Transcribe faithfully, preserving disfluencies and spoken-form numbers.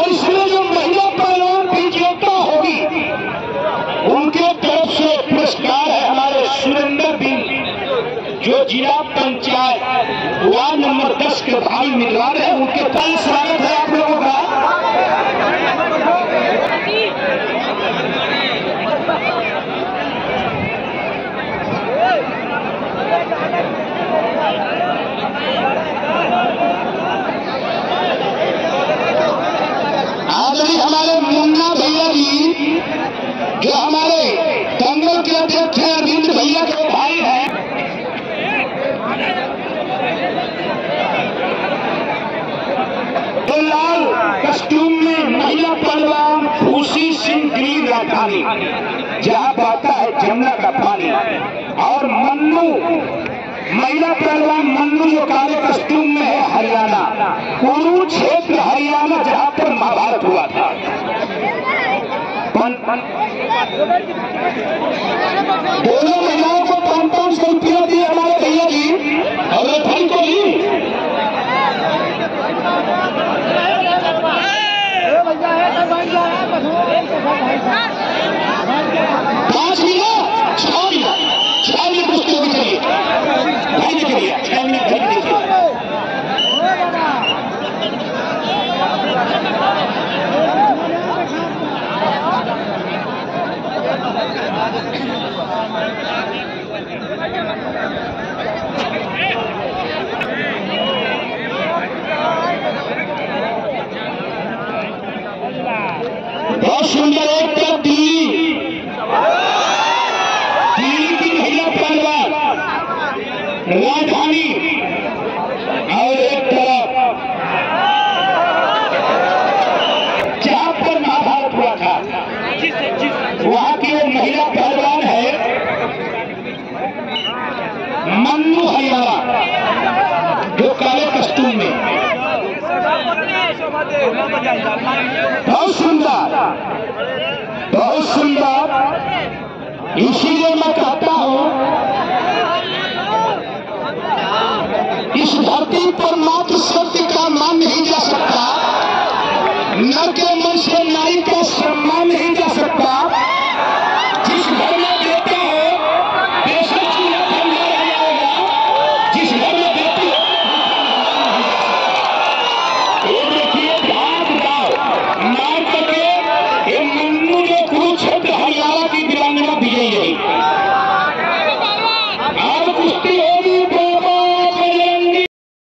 इसमें जो महिला पहलवान विजेता होगी उनके तरफ से पुरस्कार है हमारे सुरेंद्र बिल, जो जिला पंचायत वार्ड नंबर दस के भावी उम्मीदवार है। उनके तय स्वागत है आप लोगों का। आदरणीय हमारे मुन्ना भैया जी, जो हमारे दंगल के अध्यक्ष हैं, अरविंद भैया के भाई हैं, तो लाल कस्ट्यूम में महिला पहलवान खुशी सिंह दिल्ली राजधानी, जहां बहता है जमुना का पानी, और मन्नू महिला पहलवान मन्नू जो काले कस्ट्यूम में है हरियाणा, कुरुक्षेत्र हरियाणा, जहां पर महाभारत हुआ था। पन, पन, दोनों महिलाओं को पांच पांच सौ रुपया दिए हमारे भैया जी, और भाई को भी पांच मिनट छह मिनट छह मिनट कुश्ती होनी चाहिए भाई के लिए, छह मिनट भाई देखिए। बहुत सुंदर एक तरफ दिल्ली दिल्ली की महिला पहलवान राजधानी, और एक तरफ जहां पर महाभारत हुआ था वहां की वो महिला पहलवान है मन्नू हरियाणा, जो काले कस्ट्यूम में। बहुत सुंदर बहुत सुंदर, इसीलिए मैं कहता हूं इस धरती पर मात्र सत्य का मान नहीं जा सकता, नर के मन से नारी का